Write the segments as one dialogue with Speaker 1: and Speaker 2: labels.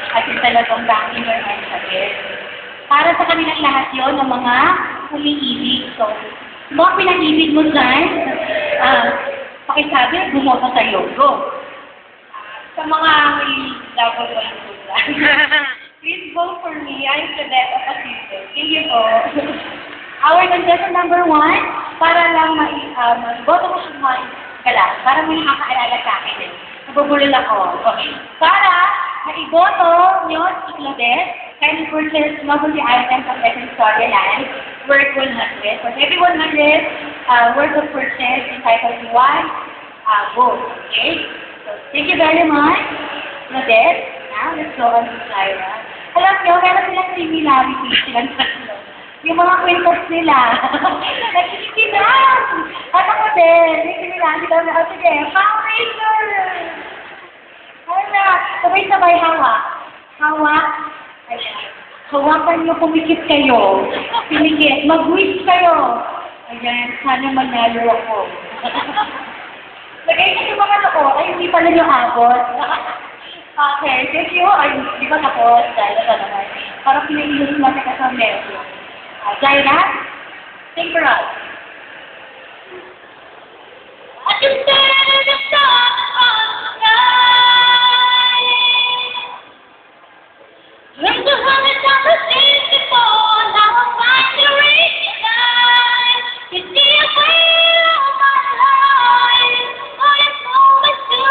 Speaker 1: at yung talagang backing your head sabit. Para sa kanilang lahat yon ng mga umiibig. So, mga pinag-ibig mo dyan, pakisabi, bumoto sa Yogo. Sa mga may lago ko lang po please vote for me. I'm Cadet of Assistant. Thank you po. Our contestant number 1, para lang boto ko siya para may nakakaalala sa akin eh. Nabubulol ako. Okay. Para maiboto nyo si Claudette, kindly purchase novelty items of Essence Storyland worth 100. For every 100 worth of purchase, entitled to 1 vote. Okay? So, thank you very much, Claudette. Now, let's go on to Lyra. Alam nyo, meron silang similarity silang tatlo. Yung mga kwintas nila. Nagsisinang! At ako din, may similarity daw na, sige, Power Ranger! Ano na, sabay-sabay hawak. Hawak. Ayan. Hawakan nyo, pumikit kayo. Pumikit. Mag-wish kayo. Ayan, sana manalo ako. Lagay nyo yung mga loko, ay hindi pala nyo abot. Okay, thank you. Ay, di ba tapos? Dahil na naman. Parang pinag-ilus natin ka sa medyo. Jaina, sing for us. I can stand the sun on the sky. Dreamed 100,000 days before, now I'm finally realized you see a way of my life. I am always to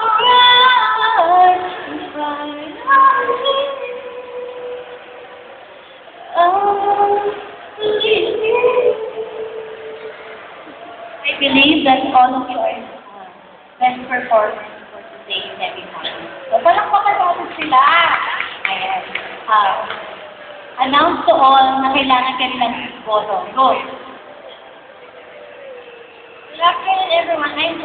Speaker 1: rise and find I believe that all of you are best performers for today and every time. So, palakpakan natin sila. Ayan. Announce to all na kailangan kanilang boto. Go. Good afternoon, everyone. I'm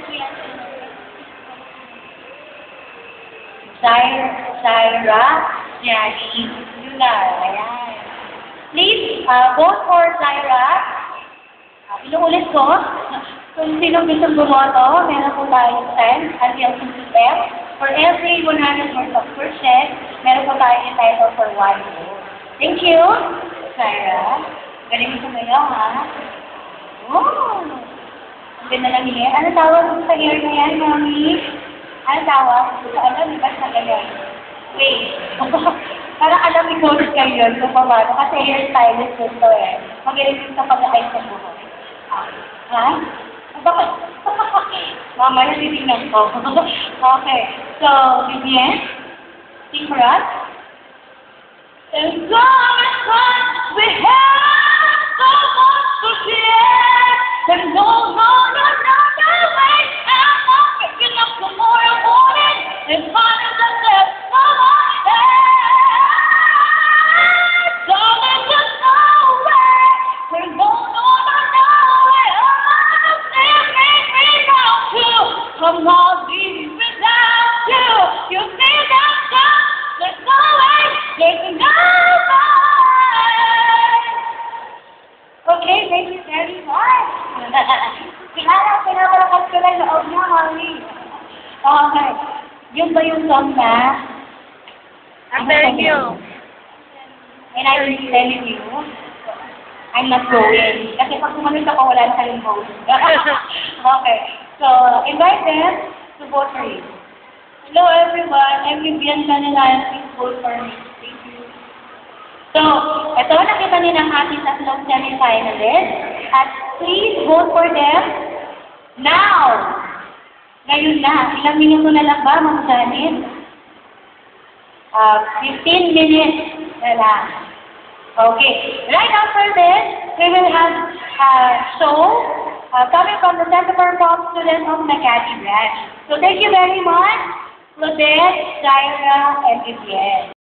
Speaker 1: Zaira, Jackie, Yular. Ayan. Please, vote for Zaira. Inuulit ko, kung sino gusto bumoto, meron po tayong 10 until 2 p.m. For every 100 worth of purchase, meron po tayong entitled for 1 vote. Thank you, Zaira. Galing mo sumayaw, ha? Oh! Ang ganda ng hair. Ano tawag sa hair na yan, Mami? Ano tawag? Gusto alam, di ba sa ganyan? Wait. Parang alam ni Coach kayo yun kung paano. Kasi hairstylist yun to eh. Magaling din sa pag-ayos ng buhok. Ha? Bakit? Mamaya titignan ko. Okay. So, Vivienne, sing for us. And so we have so much to share. And no way. I'm picking up the more I wanted. And finding the left of my head. Darling, there's no way. We're going on way. Come on, be without you. You see that stuff? There's no way. There's no way. Okay, thank you very much. Pinapalakas ko lang loob niya, Mami. Okay. Yun ba yung song na?
Speaker 2: Thank you.
Speaker 1: And I will tell you, I'm not going. Kasi pag kumalit ako, wala na kayong vote. Okay. So, invite them to vote for you. Hello everyone. I'm Vivian Canelayan. Please vote for me. Thank you. So, ito, nakita niyo ng ating tatlong semi-finalists. At please vote for them now. Ngayon na. Ilang minuto na lang ba, Ma'am Janet? 15 minutes na lang. Okay. Right after this, we will have a show coming from the Center for Pop Students of Makati Branch. So thank you very much, Claudette, Zaira, and Vivienne.